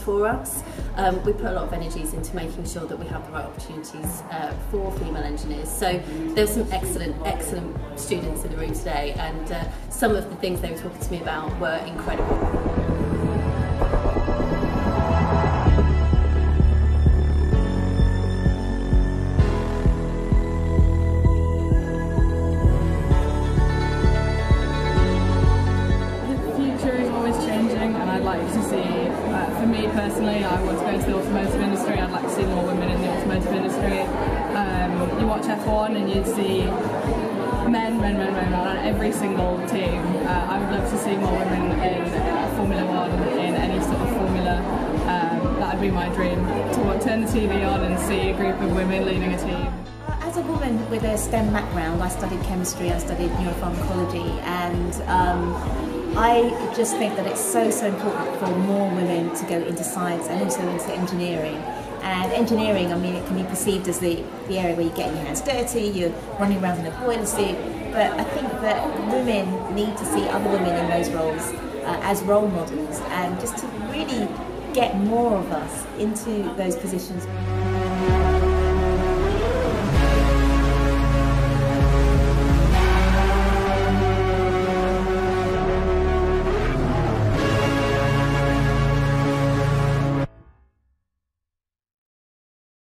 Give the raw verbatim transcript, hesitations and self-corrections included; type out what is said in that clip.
for us. Um, we put a lot of energies into making sure that we have the right opportunities uh, for female engineers. So there's some excellent, excellent students in the room today, and uh, some of the things they were talking to me about were incredible. To see, uh, for me personally, I want to go into the automotive industry. I'd like to see more women in the automotive industry. Um, you watch F one and you'd see men, men, men, men on every single team. Uh, I would love to see more women in uh, Formula One, in any sort of formula. Um, that would be my dream, to turn the T V on and see a group of women leading a team. As a woman with a STEM background, I studied chemistry, I studied neuropharmacology, and um, I just think that it's so, so important for more women to go into science and also into engineering. And engineering, I mean, it can be perceived as the, the area where you're getting your hands dirty, you're running around in a boiler suit, but I think that women need to see other women in those roles uh, as role models, and just to really get more of us into those positions.